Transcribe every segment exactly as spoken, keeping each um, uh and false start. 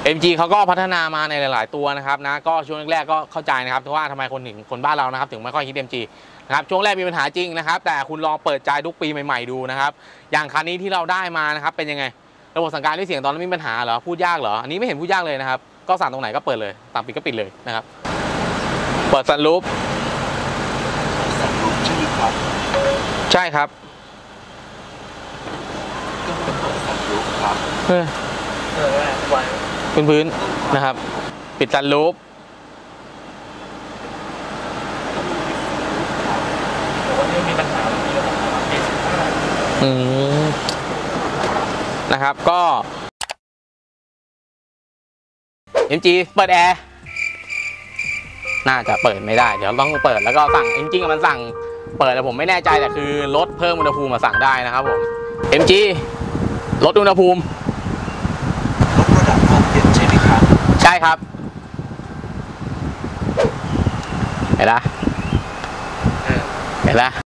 เอ็ม จี เขาก็พัฒนามาในหลายๆตัวนะครับนะก็ช่วงแรกๆก็เข้าใจนะครับเพราะว่าทำไมคนถึงคนบ้านเรานะครับถึงไม่ค่อยฮิต เอ็ม จี นะครับช่วงแรกมีปัญหาจริงนะครับแต่คุณลองเปิดใจทุกปีใหม่ๆดูนะครับอย่างคันนี้ที่เราได้มานะครับเป็นยังไงระบบสั่งการด้วยเสียงตอนนั้นมีปัญหาเหรอพูดยากเหรออันนี้ไม่เห็นพูดยากเลยนะครับก็สั่งตรงไหนก็เปิดเลยสั่งปิดก็ปิดเลยนะครับเปิดซันรูฟซันรูฟใช่ไหมครับใช่ครับก็เป็นเปิดซันรูฟครับเออพื้นพื้นนะครับปิดซันรูฟมีปัญหาอืมนะครับก็ เอ็ม จี เปิดแอร์น่าจะเปิดไม่ได้เดี๋ยวต้องเปิดแล้วก็สั่งจริงๆมันสั่งเปิดแต่ผมไม่แน่ใจแต่คือลดเพิ่มอุณหภูมิมาสั่งได้นะครับผม เอ็ม จี ลดอุณหภูมิลดระดับความเย็นใช่ไหมครับใช่ครับเห็นละเห็นละ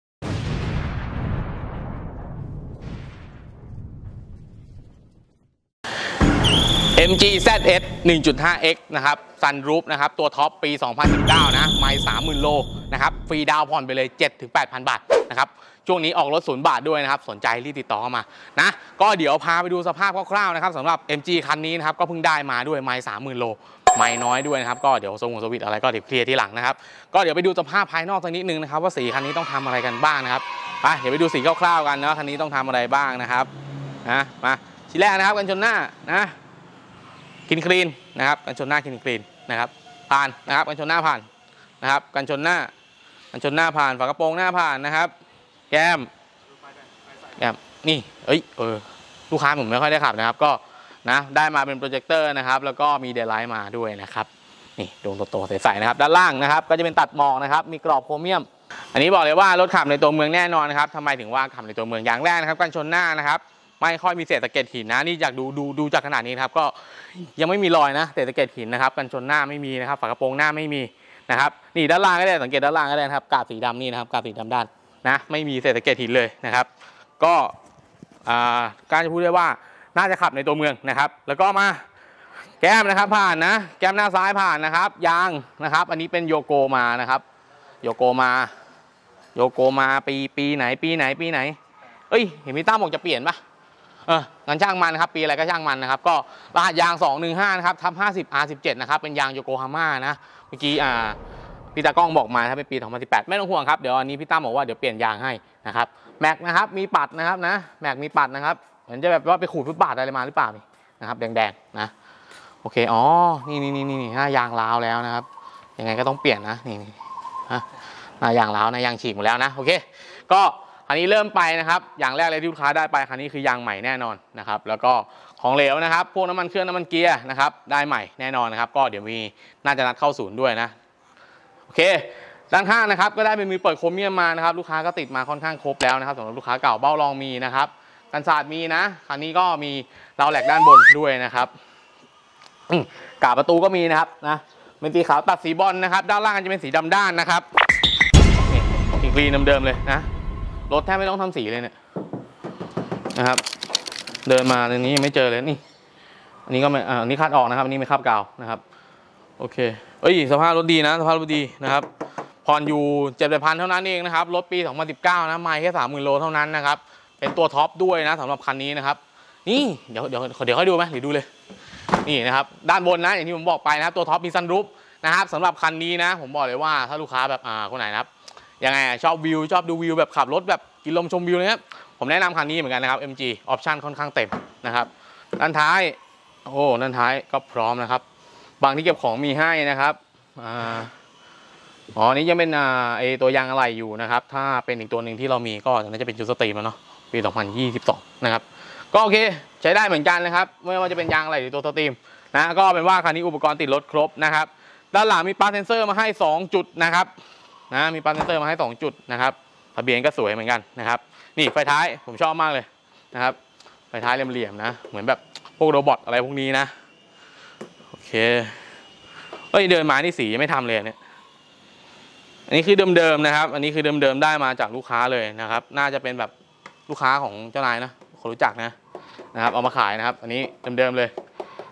เอ็ม จี แซด เอส หนึ่งจุดห้า เอ็กซ์ นะครับซันรูฟนะครับตัวท็อปปีสองพันสิบเก้านะไมล์ สามหมื่น โลนะครับฟรีดาวผ่อนไปเลย เจ็ดถึงแปดพัน บาทนะครับช่วงนี้ออกรถศูนย์บาทด้วยนะครับสนใจรีบติดต่อเข้ามานะก็เดี๋ยวพาไปดูสภาพคร่าวๆนะครับสำหรับ เอ็ม จี คันนี้นะครับก็เพิ่งได้มาด้วยไมล์ สามหมื่น โลไมล์น้อยด้วยนะครับก็เดี๋ยวสงสวิตอะไรก็เดี๋ยวเคลียร์ที่หลังนะครับก็เดี๋ยวไปดูสภาพภายนอกสักนิดนึงนะครับว่าสีคันนี้ต้องทำอะไรกันบ้างนะครับไปเดี๋ยวไปดูสีคร่าวๆกันนะคันนี้ต้องทำอะไรบ้างนะครับนะมาชิ้นแรกนะครับกันชนหน้านะคินคลีนนะครับกันชนหน้าคินคลีนนะครับผ่านนะครับกันชนหน้าผ่านนะครับกันชนหน้ากันชนหน้าผ่านฝากระโปรงหน้าผ่านนะครับแก้มแก้มนี่เอ้ยเออลูกค้าผมไม่ค่อยได้ขับนะครับก็นะได้มาเป็นโปรเจคเตอร์นะครับแล้วก็มีเดย์ไลท์มาด้วยนะครับนี่ดวงโตๆใสๆนะครับด้านล่างนะครับก็จะเป็นตัดหมอกนะครับมีกรอบโครเมียมอันนี้บอกเลยว่ารถขับในตัวเมืองแน่นอนนะครับทำไมถึงว่าขับในตัวเมืองอย่างแรกนะครับกันชนหน้านะครับไม่ค่อยมีเศษตะเกียบหินนะนี่จากดูดูดูจากขนาดนี้ครับก็ยังไม่มีรอยนะเศษตะเกียบหินนะครับกันชนหน้าไม่มีนะครับฝากระโปรงหน้าไม่มีนะครับนี่ด้านล่างก็ได้สังเกตด้านล่างก็ได้นะครับกาบสีดำนี่นะครับกาบสีดำด้านนะไม่มีเศษตะเกียบหินเลยนะครับก็การจะพูดได้ว่าน่าจะขับในตัวเมืองนะครับแล้วก็มาแก้มนะครับผ่านนะแก้มหน้าซ้ายผ่านนะครับยางนะครับอันนี้เป็นโยโกมานะครับโยโกมาโยโกมาปีปีไหนปีไหนปีไหนเอ้ยเห็นพี่ตั้มบอกจะเปลี่ยนปะเอองั้นช่างมันนะครับปีอะไรก็ช่างมันนะครับก็รหัสยางสองหนึ่งห้านะครับทับห้าสิบ อาร์ สิบเจ็ด นะครับเป็นยางโยโกฮาม่านะเมื่อกี้อ่าพี่ตากล้องบอกมาถ้าเป็นปีสองพันสิบแปดไม่ต้องห่วงครับเดี๋ยวอันนี้พี่ตั้มบอกว่าเดี๋ยวเปลี่ยนยางให้นะครับแม็กนะครับมีปัดนะครับนะแม็กมีปัดนะครับเหมือนจะแบบว่าไปขูดฟุตบาทอะไรมาหรือเปล่านี่นะครับแดงๆนะโอเคอ๋อนี่นี่นี่นี่หน้ายางร้าวแล้วนะครับยังไงก็ต้องเปลี่ยนนะนี่ฮะหน้ายางร้าวหน้ายางฉีกหมดแล้วนะโอเคก็คันนี้เริ่มไปนะครับอย่างแรกเลยที่ลูกค้าได้ไปคันนี้คือยางใหม่แน่นอนนะครับแล้วก็ของเหลวนะครับพวกน้ำมันเครื่องน้ำมันเกียร์นะครับได้ใหม่แน่นอนนะครับก็เดี๋ยวมีน่าจะนัดเข้าศูนย์ด้วยนะโอเคด้านข้างนะครับก็ได้เป็นมือเปิดโครเมียมมานะครับลูกค้าก็ติดมาค่อนข้างครบแล้วนะครับสำหรับลูกค้าเก่าเบ้ารองมีนะครับกันศาสตร์มีนะคันนี้ก็มีราวแหลกด้านบนด้วยนะครับกาบประตูก็มีนะครับนะเป็นสีขาวตัดสีบอลนะครับด้านล่างจะเป็นสีดำด้านนะครับนี่อีกรีเดิมๆเลยนะรถแทบไม่ต้องทำสีเลยเนี่ยนะครับเดินมาในนี้ยังไม่เจอเลยนี่อันนี้ก็ไม่อันนี้คัดออกนะครับอันนี้ไม่คาบกาวนะครับโอเคเอ้ยสภาพรถดีนะสภาพรถดีนะครับผ่อนอยู่เจ็ดพันเท่านั้นเองนะครับรถปีสองพันสิบเก้านะไมล์แค่สามหมื่นโลเท่านั้นนะครับเป็นตัวท็อปด้วยนะสำหรับคันนี้นะครับนี่เดี๋ยวเดี๋ยวเดี๋ยวให้ดูไหมหรือดูเลยนี่นะครับด้านบนนะอย่างที่ผมบอกไปนะครับตัวท็อปมีซันรูฟนะครับสำหรับคันนี้นะผมบอกเลยว่าถ้าลูกค้าแบบอ่าคนไหนนะครับยังไงชอบวิวชอบดูวิวแบบขับรถแบบกินลมชมวิวนะครับผมแนะนำคันนี้เหมือนกันนะครับ เอ็ม จี ออปชั่นค่อนข้างเต็มนะครับด้านท้ายโอ้ด้านท้ายก็พร้อมนะครับบางที่เก็บของมีให้นะครับอ่าอ๋อนี้ยังเป็นอ่าไอตัวยางอะไหล่อยู่นะครับถ้าเป็นอีกตัวหนึ่งที่เรามีก็น่าจะเป็นจูสตรีมแล้วเนาะปีสองพันยี่สิบสองนะครับก็โอเคใช้ได้เหมือนกันนะครับไม่ว่าจะเป็นยางอะไหล่หรือตัวสตรีมนะก็เป็นว่าคันนี้อุปกรณ์ติดรถครบนะครับด้านหลังมีปาร์คเซนเซอร์มาให้สองจุดนะครับนะมีปาร์คเซนเซอร์มาให้สองจุดนะครับทะเบียนก็สวยเหมือนกันนะครับนี่ไฟท้ายผมชอบมากเลยนะครับไฟท้ายเหลี่ยมๆนะเหมือนแบบพวกโรบอทอะไรพวกนี้นะโอเคเอ้ยเดินมานี่สีไม่ทำเลยเนี่ยอันนี้คือเดิมๆนะครับอันนี้คือเดิมๆได้มาจากลูกค้าเลยนะครับน่าจะเป็นแบบลูกค้าของเจ้านายนะคนรู้จักนะนะครับเอามาขายนะครับอันนี้เดิมๆเลย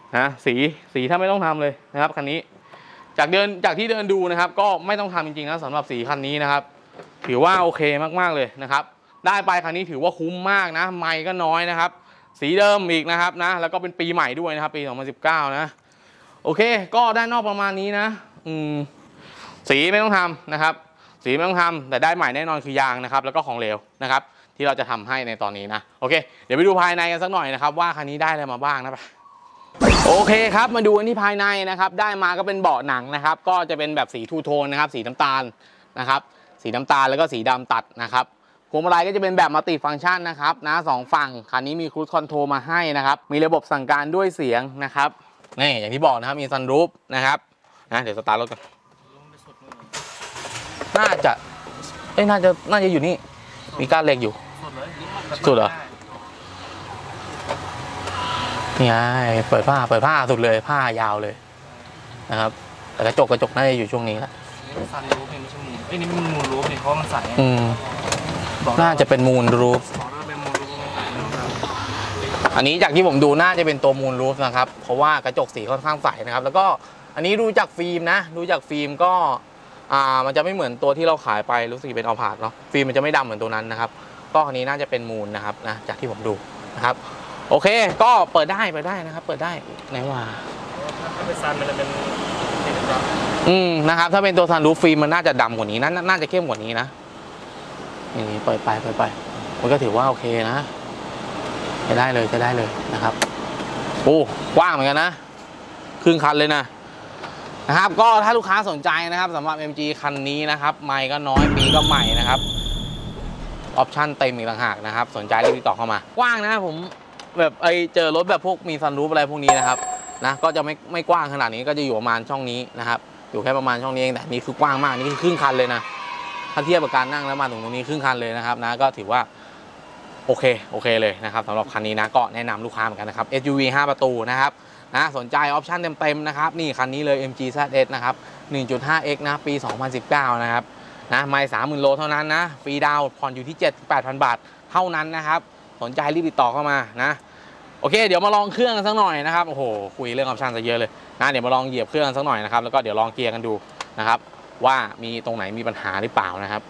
นะสีสีถ้าไม่ต้องทำเลยนะครับคันนี้จากเดินจากที่เดินดูนะครับ ก็ไม่ต้องทำจริงๆนะสำหรับสีคันนี้นะครับถือว่าโอเคมากๆเลยนะครับได้ไปคันนี้ถือว่าคุ้มมากนะไมล์ก็น้อยนะครับสีเดิมอีกนะครับนะแล้วก็เป็นปีใหม่ด้วยนะครับปีสองพันสิบเก้านะโอเคก็ด้านนอกประมาณนี้นะอืมสีไม่ต้องทำนะครับสีไม่ต้องทำแต่ได้ใหม่แน่นอนคือยางนะครับแล้วก็ของเหลวนะครับที่เราจะทำให้ในตอนนี้นะโอเคเดี๋ยวไปดูภายในกันสักหน่อยนะครับว่าคันนี้ได้อะไรมาบ้างนะโอเคครับมาดูกันที่ภายในนะครับได้มาก็เป็นเบาะหนังนะครับก็จะเป็นแบบสีทูโทนนะครับสีน้ำตาลนะครับสีน้ำตาลแล้วก็สีดำตัดนะครับพวงมาลัยก็จะเป็นแบบมัลติฟังก์ชันนะครับนะสองฝั่งคันนี้มีครูซคอนโทรลมาให้นะครับมีระบบสั่งการด้วยเสียงนะครับนี่อย่างที่บอกนะครับมีซันรูฟนะครับนะเดี๋ยวสตาร์ทรถกันน่าจะเอ้ยน่าจะน่าจะอยู่นี่มีก้านเหล็กอยู่สุดเหรอนี่ไงเปิดผ้าเปิดผ้าสุดเลยผ้ายาวเลยนะครับแต่กระจกกระจกน่าจะอยู่ช่วงนี้แหละซันรูฟเนี่ยไม่ใช่มูนไอ้นี่มันมูนรูฟเนี่ยเพราะมันใสอืมน่าจะเป็นมูนรูฟอันนี้จากที่ผมดูน่าจะเป็นตัวมูนรูฟนะครับเพราะว่ากระจกสีค่อนข้างใสนะครับแล้วก็อันนี้ดูจากฟิล์มนะดูจากฟิล์มก็อ่ามันจะไม่เหมือนตัวที่เราขายไปรู้สึกเป็นอัลพาร์ดเนาะฟิล์มมันจะไม่ดำเหมือนตัวนั้นนะครับก็อันนี้น่าจะเป็นมูนนะครับนะจากที่ผมดูนะครับโอเคก็เปิดได้เปิดได้นะครับเปิดได้ไหนว่าถ้าเป็นซันมันจะเป็นสีดำอืมนะครับถ้าเป็นตัวซันรูฟฟิล์มมันน่าจะดำกว่านี้นะน่าจะเข้มกว่านี้นะนี่เปิดไปเปิดไปมันก็ถือว่าโอเคนะใช้ได้เลยใช้ได้เลยนะครับโอ้กว้างเหมือนกันนะครึ่งคันเลยนะนะครับก็ถ้าลูกค้าสนใจนะครับสำหรับ เอ็ม จี คันนี้นะครับไมล์ก็น้อยปีก็ใหม่นะครับออปชั่นเต็มอีกต่างหากนะครับสนใจรีบติดต่อเข้ามากว้างนะผมแบบไอเจอรถแบบพวกมีซันรูฟอะไรพวกนี้นะครับนะก็จะไม่ไม่กว้างขนาดนี้ก็จะอยู่ประมาณช่องนี้นะครับอยู่แค่ประมาณช่องนี้เองแต่นี่คือกว้างมากนี่คือครึ่งคันเลยนะถ้าเทียบกับการนั่งแล้วมาถึงตรงนี้ครึ่งคันเลยนะครับนะก็ถือว่าโอเคโอเคเลยนะครับสำหรับคันนี้นะก็แนะนำลูกค้าเหมือนกันนะครับ เอส ยู วี ห้าประตูนะครับนะสนใจออปชั่นเต็มๆนะครับนี่คันนี้เลย เอ็ม จี แซด เอส นะครับ หนึ่งจุดห้า เอ็กซ์ นะปีสองพันสิบเก้านะครับนะไม่ สามหมื่น โลเท่านั้นนะฟรีดาวน์ผ่อนอยู่ที่ เจ็ดถึงแปดพัน บาทเท่านั้นนะครับสนใจรีบติดต่อเข้ามานะโอเคเดี๋ยวมาลองเครื่องกันสักหน่อยนะครับโอ้โหคุยเรื่องออปชั่นซะเยอะเลยนะเดี๋ยวมาลองเหยียบเครื่องกันสักหน่อยนะครับแล้วก็เดี๋ยวลองเกียร์กันดูนะครับว่ามีตรงไหนมีปัญหาหรือเปล่านะครับ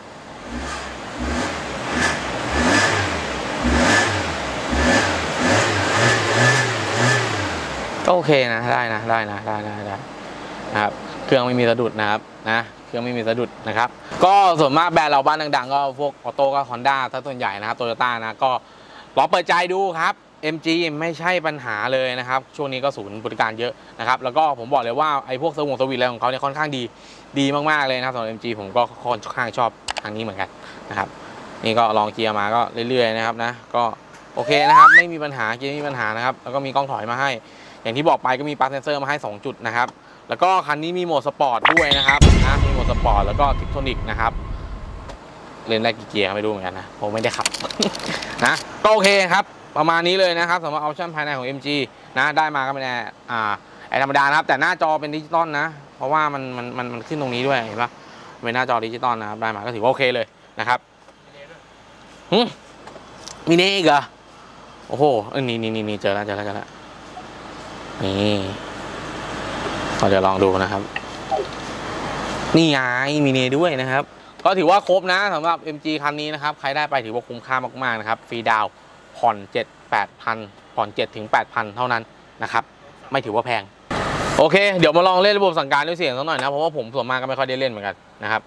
ก็โอเคนะได้นะได้นะได้ได้ได้นะครับเครื่องไม่มีสะดุดนะครับนะเครื่องไม่มีสะดุดนะครับก็ส่วนมากแบรนด์เราบ้านดังๆก็พวกออโต้ก็ฮอนด้าถ้าส่วนใหญ่นะครับโตโยต้านะก็ลองเปิดใจดูครับ เอ็ม จี ไม่ใช่ปัญหาเลยนะครับช่วงนี้ก็ศูนย์บริการเยอะนะครับแล้วก็ผมบอกเลยว่าไอ้พวกสวงสวิตอะไรของเขาเนี่ยค่อนข้างดีดีมากๆเลยนะครับสำหรับ เอ็ม จี ผมก็ค่อนข้างชอบทางนี้เหมือนกันนะครับนี่ก็ลองเกียร์มาก็เรื่อยๆนะครับนะก็โอเคนะครับไม่มีปัญหาเกียร์ไม่มีปัญหานะครับแล้วก็มีกล้องถอยมาให้อย่างที่บอกไปก็มีปลั๊กเซนเซอร์มาให้สองจุดนะครับแล้วก็คันนี้มีโหมดสปอร์ตด้วยนะครับนะมีโหมดสปอร์ตแล้วก็ทิปโทนิกนะครับเล่นได้กี่เกียร์ไม่รู้เหมือนกันนะผมไม่ได้ขับ นะก็โอเคครับประมาณนี้เลยนะครับสำหรับออปชั่นภายในของ เอ็ม จี นะได้มาก็เป็นแอร์อ่าแอร์ธรรมดานะครับแต่หน้าจอเป็นดิจิตอลนะเพราะว่ามันมันมันมันขึ้นตรงนี้ด้วยเห็นปะเป็นหน้าจอดิจิตอลนะครับได้มาก็ถือว่าโอเคเลยนะครับหืมมีเนอีกเหรอโอ้โหนี่นี่นี่เจอแล้วเจอแล้วเจอแล้วนี่เราจะลองดูนะครับนี่ไงมีเนด้วยนะครับก็ถือว่าครบนะสำหรับ เอ็ม จี คันนี้นะครับใครได้ไปถือว่าคุ้มค่ามากๆนะครับฟรีดาวน์ผ่อน เจ็ด แปดพัน ผ่อน เจ็ดถึงแปดพัน เท่านั้นนะครับไม่ถือว่าแพงโอเคเดี๋ยวมาลองเล่นระบบสั่งการด้วยเสียงสักหน่อยนะเพราะว่าผมส่วนมากก็ไม่ค่อยได้เล่นเหมือนกันนะครับ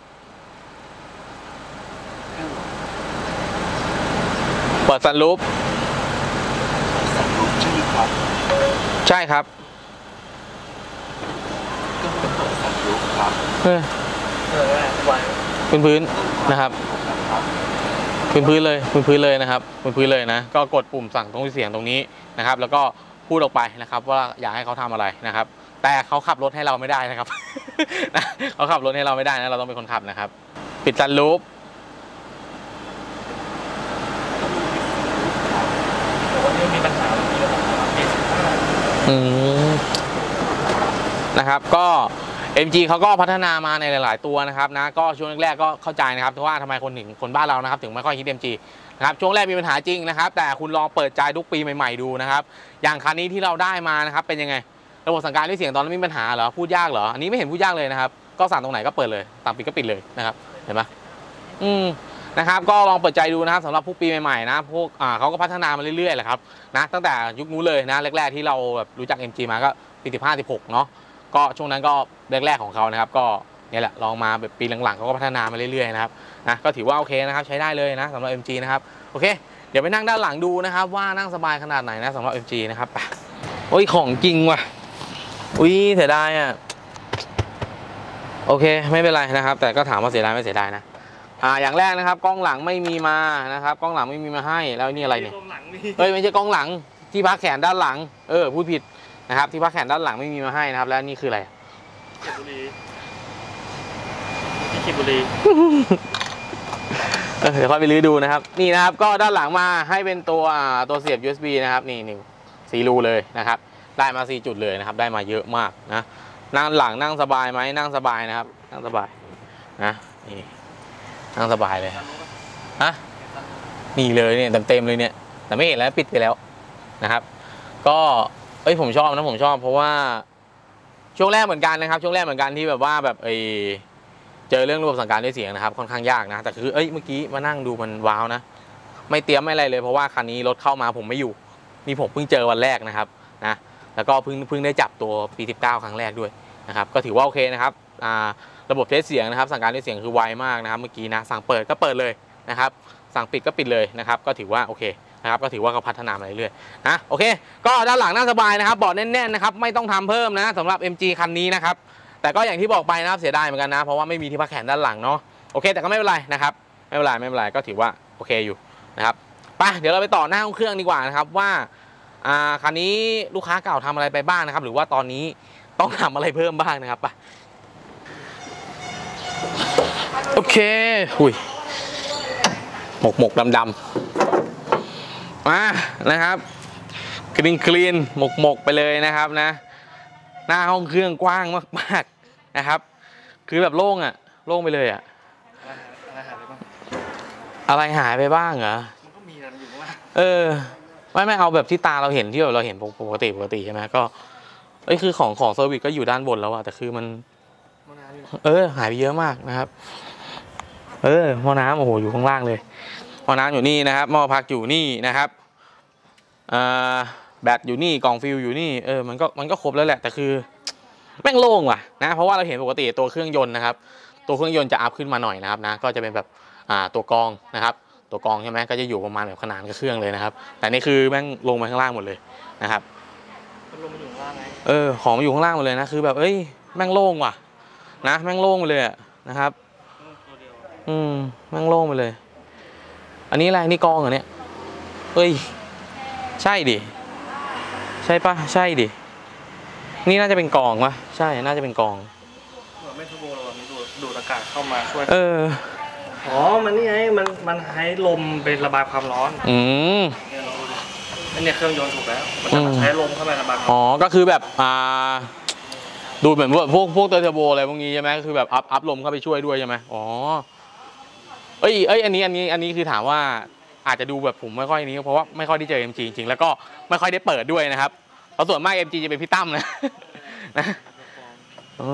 เปิดซันรูฟซันรูฟใช่ไหมครับใช่ครับก็เป็นเปิดซันรูฟครับเออพื้นพื้นนะครับพื้นพื้นเลยพื้นพื้นเลยนะครับพื้นพื้นเลยนะก็กดปุ่มสั่งตรงเสียงตรงนี้นะครับแล้วก็พูดออกไปนะครับว่าอยากให้เขาทำอะไรนะครับแต่เขาขับรถให้เราไม่ได้นะครับ เขาขับรถให้เราไม่ได้นะเราต้องเป็นคนขับนะครับปิดซันรูฟวันนี้มีปัญหาอืมนะครับก็ เอ็ม จี เขาก็พัฒนามาในหลายๆตัวนะครับนะก็ช่วงแรกๆก็เข้าใจนะครับเพราะว่าทำไมคนถึงคนบ้านเรานะครับถึงไม่ค่อยคิด เอ็ม จีนะครับช่วงแรกมีปัญหาจริงนะครับแต่คุณลองเปิดใจทุกปีใหม่ๆดูนะครับอย่างคันนี้ที่เราได้มานะครับเป็นยังไงระบบสั่งการด้วยเสียงตอนนั้นมีปัญหาเหรอพูดยากเหรออันนี้ไม่เห็นพูดยากเลยนะครับก็สั่งตรงไหนก็เปิดเลยสั่งปิดก็ปิดเลยนะครับเห็นไหมอืมนะครับก็ลองเปิดใจดูนะครับสำหรับผู้ปีใหม่ๆนะพวกอ่าเขาก็พัฒนามาเรื่อยๆแหละครับนะตั้งแต่ยุคนู้นเลยนะแรกๆที่เราแบบรู้จัก เอ็ม จี มาก็ปีสิบห้า สิบหกเนาะก็ช่วงนั้นก็แรกๆของเขานะครับก็เนี่ยแหละลองมาแบบปีหลังๆเขาก็พัฒนามาเรื่อยๆนะครับนะก็ถือว่าโอเคนะครับใช้ได้เลยนะสำหรับ เอ็ม จี นะครับโอเคเดี๋ยวไปนั่งด้านหลังดูนะครับว่านั่งสบายขนาดไหนนะสำหรับ เอ็ม จี นะครับโอ้ยของจริงว่ะอุ้ยเสียดายอ่ะโอเคไม่เป็นไรนะครับแต่ก็ถามว่าเสียดายไม่เสียดายนะอ่าอย่างแรกนะครับกล้องหลังไม่มีมานะครับกล้องหลังไม่มีมาให้แล้วนี่อะไรเนี่ยเฮ้ยไม่ใช่กล้องหลังที่พักแขนด้านหลังเออพูดผิดนะครับที่พักแขนด้านหลังไม่มีมาให้นะครับแล้วนี่คืออะไรเขียบุรีเขียบุรีเดี๋ยวค่อยไปรื้อดูนะครับนี่นะครับก็ด้านหลังมาให้เป็นตัวตัวเสียบ ยู เอส บี นะครับนี่นี่สี่รูเลยนะครับได้มาสี่จุดเลยนะครับได้มาเยอะมากนะนั่งหลังนั่งสบายไหมนั่งสบายนะครับนั่งสบายนะนี่นั่งสบายเลยฮะนี่เลยเนี่ยเต็มเต็มเลยเนี่ยแต่ไม่เห็นแล้วปิดไปแล้วนะครับก็เอ้ยผมชอบนะผมชอบเพราะว่าช่วงแรกเหมือนกันนะครับช่วงแรกเหมือนกันที่แบบว่าแบบไอเจอเรื่องระบบสั่งการด้วยเสียงนะครับค่อนข้างยากนะแต่คือเอ้ยเมื่อกี้มานั่งดูมันว้าวนะไม่เตรียมไม่อะไรเลยเพราะว่าคันนี้รถเข้ามาผมไม่อยู่นี่ผมเพิ่งเจอวันแรกนะครับนะแล้วก็เพิ่งเพิ่งได้จับตัวปีสิบเก้าครั้งแรกด้วยนะครับก็ถือว่าโอเคนะครับอ่าระบบเทสเสียงนะครับสั่งการด้วยเสียงคือไวมากนะครับเมื่อกี้นะสั่งเปิดก็เปิดเลยนะครับสั่งปิดก็ปิดเลยนะครับก็ถือว่าโอเคนะครับก็ถือว่าเขาพัฒนามาเรื่อยๆนะโอเคก็ด้านหลังนั่งสบายนะครับเบาะแน่นๆนะครับไม่ต้องทำเพิ่มนะสำหรับ เอ็ม จี คันนี้นะครับแต่ก็อย่างที่บอกไปนะครับเสียดายเหมือนกันนะเพราะว่าไม่มีที่พักแขนด้านหลังเนาะโอเคแต่ก็ไม่เป็นไรนะครับไม่เป็นไรไม่เป็นไรก็ถือว่าโอเคอยู่นะครับไปเดี๋ยวเราไปต่อหน้าห้องเครื่องดีกว่านะครับว่าอ่าคันนี้ลูกค้าเก่าทำอะไรไปบ้างนะครับหรือว่าตอนนี้ต้องทำอะไรเพิ่มบ้างนะครับไปโอเคหุยหมกหมกดำดำมานะครับคลีนคลีนหมกหมกไปเลยนะครับนะหน้าห้องเครื่องกว้างมากๆนะครับคือแบบโล่งอะโล่งไปเลยอะอะไรหายไปบ้างเหรอมันก็มีอะไรอยู่ข้างล่างเออไม่ไม่เอาแบบที่ตาเราเห็นที่เราเห็นปกติปกติใช่ไหมก็เอ้ยคือของของเซอร์วิสก็อยู่ด้านบนแล้วอะแต่คือมันเออหายไปเยอะมากนะครับเออหม้อน้ำโอ้โหอยู่ข้างล่างเลยหม้อน้ำอยู่นี่นะครับหม้อพักอยู่นี่นะครับอ่าแบตอยู่นี่กล่องฟิลอยู่นี่เออมันก็มันก็ครบแล้วแหละแต่คือแม่งโล่งว่ะนะเพราะว่าเราเห็นปกติตัวเครื่องยนต์นะครับตัวเครื่องยนต์จะอัพขึ้นมาหน่อยนะครับนะก็จะเป็นแบบอ่าตัวกรองนะครับตัวกรองใช่ไหมก็จะอยู่ประมาณแบบขนานกับเครื่องเลยนะครับแต่นี่คือแม่งลงมาข้างล่างหมดเลยนะครับลงมาอยู่ข้างล่างไงเออของมาอยู่ข้างล่างหมดเลยนะคือแบบเอ้ยแม่งโล่งว่ะนะแม่งโล่งไปเลยนะครับอืมแม่งโล่งไปเลยอันนี้อะไรนี่กรองเหรอเนี่ยเฮ้ยใช่ดิใช่ปะใช่ดินี่น่าจะเป็นกรองวะใช่น่าจะเป็นกรองเหมือนไม่ทูโบเราแบบนี้ดูดูดอากาศเข้ามาช่วยเอออ๋อมันนี่ไงมันมันให้ลมเป็นระบายความร้อนอืมนี่เนี่ยเครื่องยนต์ถูกแล้วมันจะใช้ลมเข้าไประบายอ๋อก็คือแบบอ่าดูเหมือนพวกพวกพวกเทอร์โบอะไรพวกนี้ใช่ไหมก็คือแบบอัพอัพลมเข้าไปช่วยด้วยใช่ไหมอ๋อเอ้ยเอ้ยอันนี้อันนี้อันนี้คือถามว่าอาจจะดูแบบผมไม่ค่อยนี้เพราะว่าไม่ค่อยได้เจอ เอ็ม จี จริงๆแล้วก็ไม่ค่อยได้เปิดด้วยนะครับเพราะส่วนมาก เอ็ม จี จะเป็นพี่ตั้มนะนะอ๋อ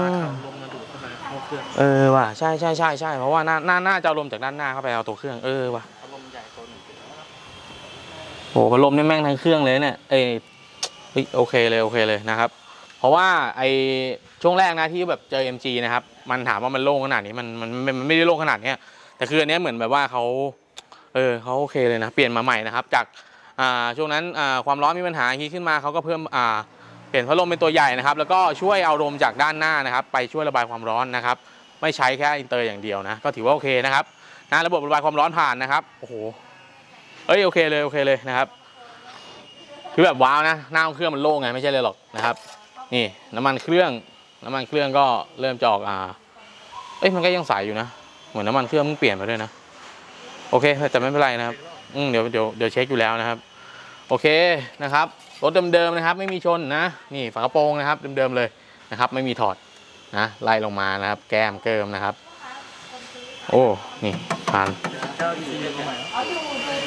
เออว่ะใช่ใช่ใช่ใช่เพราะว่าน่าน่าน่าจะเอาลมจากด้านหน้าเข้าไปเอาตัวเครื่องเออว่ะพัดลมใหญ่ตัวหนึ่งโอ้พัดลมนี่แม่งทั้งเครื่องเลยเนี่ยเออโอเคเลยโอเคเลยนะครับเพราะว่าไอช่วงแรกนะที่แบบเจอ เอ็ม จี นะครับมันถามว่ามันโล่งขนาดนี้มันมันมันไม่ได้โล่งขนาดนี้แต่คืออันนี้เหมือนแบบว่าเขาเออเขาโอเคเลยนะเปลี่ยนมาใหม่นะครับจากอ่าช่วงนั้นอ่าความร้อนมีปัญหาฮีทขึ้นมาเขาก็เพิ่มอ่าเปลี่ยนพัดลมเป็นตัวใหญ่นะครับแล้วก็ช่วยเอาลมจากด้านหน้านะครับไปช่วยระบายความร้อนนะครับไม่ใช้แค่อินเตอร์อย่างเดียวนะก็ถือว่าโอเคนะครับนะระบบระบายความร้อนผ่านนะครับโอ้โหเอ้ยโอเคเลยโอเคเลยนะครับคือแบบว้าวนะหน้าเครื่องมันโล่งไงไม่ใช่เลยหรอกนะครับนี่น้ำมันเครื่องน้ำมันเครื่องก็เริ่มจอกอ่าเอ้ยมันก็ยังใสอยู่นะเหมือนน้ำมันเครื่องมึงเปลี่ยนไปด้วยนะโอเคแต่ไม่เป็นไรนะครับอืมเดี๋ยวเดี๋ยวเดี๋ยวเช็คอยู่แล้วนะครับโอเคนะครับรถเดิมๆนะครับไม่มีชนนะนี่ฝากระโปรงนะครับเดิมๆเลยนะครับไม่มีถอดนะไล่ลงมานะครับแก้มเกิมนะครับโอ้นี่ผ่าน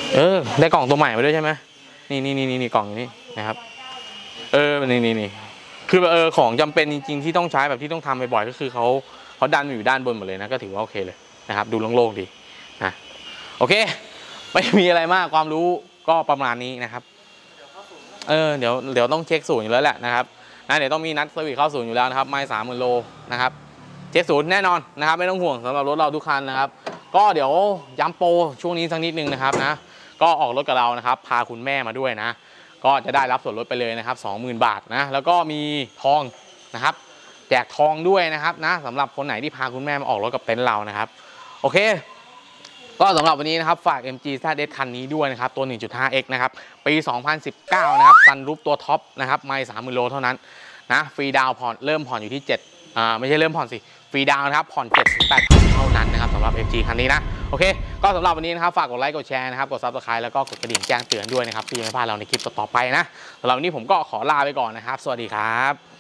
เออได้กล่องตัวใหม่มาด้วยใช่ไหมนี่นี่นี่นี่กล่องนี้นะครับเออนี่นี่นี่คือเออของจำเป็นจริงๆที่ต้องใช้แบบที่ต้องทำบ่อยๆก็คือเขาเขาดันอยู่ด้านบนหมดเลยนะก็ถือว่าโอเคเลยนะครับดูโล่งๆดีนะโอเคไม่มีอะไรมากความรู้ก็ประมาณนี้นะครับเออเดี๋ยวเดี๋ยวต้องเช็คศูนย์อยู่แล้วแหละนะครับนะเดี๋ยวต้องมีนัดเซอร์วิสเข้าศูนย์อยู่แล้วนะครับไม่สามหมื่นโลนะครับเช็คศูนย์แน่นอนนะครับไม่ต้องห่วงสำหรับรถเราทุกคันนะครับก็เดี๋ยวย้ำโปรช่วงนี้สักนิดนึงนะครับนะก็ออกรถกับเรานะครับพาคุณแม่มาด้วยนะก็จะได้รับส่วนลดไปเลยนะครับ สองหมื่น บาทนะแล้วก็มีทองนะครับแจกทองด้วยนะครับนะสำหรับคนไหนที่พาคุณแม่มาออกรถกับเต็นท์เรานะครับโอเคก็สำหรับวันนี้นะครับฝาก เอ็ม จี แซด เอส คันนี้ด้วยนะครับตัว หนึ่งจุดห้าเอ็กซ์ นะครับปี สองพันสิบเก้า นะครับซันรูฟตัวท็อปนะครับไม่ สามหมื่น โลเท่านั้นนะฟรีดาวผ่อนเริ่มผ่อนอยู่ที่เจ็ดอ่าไม่ใช่เริ่มผ่อนสิฟรีดาวนะครับผ่อน เจ็ดถึงแปด เท่านั้นนะครับสำหรับ เอ็ม จี คันนี้นะโอเคก็สำหรับวันนี้นะครับฝากกดไลค์กดแชร์นะครับกด ซับสไครบ์ แล้วก็กดกระดิ่งแจ้งเตือนด้วยนะครับเพื่อไม่พลาดเราในคลิปต่อๆไปนะสำหรับวันนี้ผมก็ขอลาไปก่อนนะครับสวัสดีครับ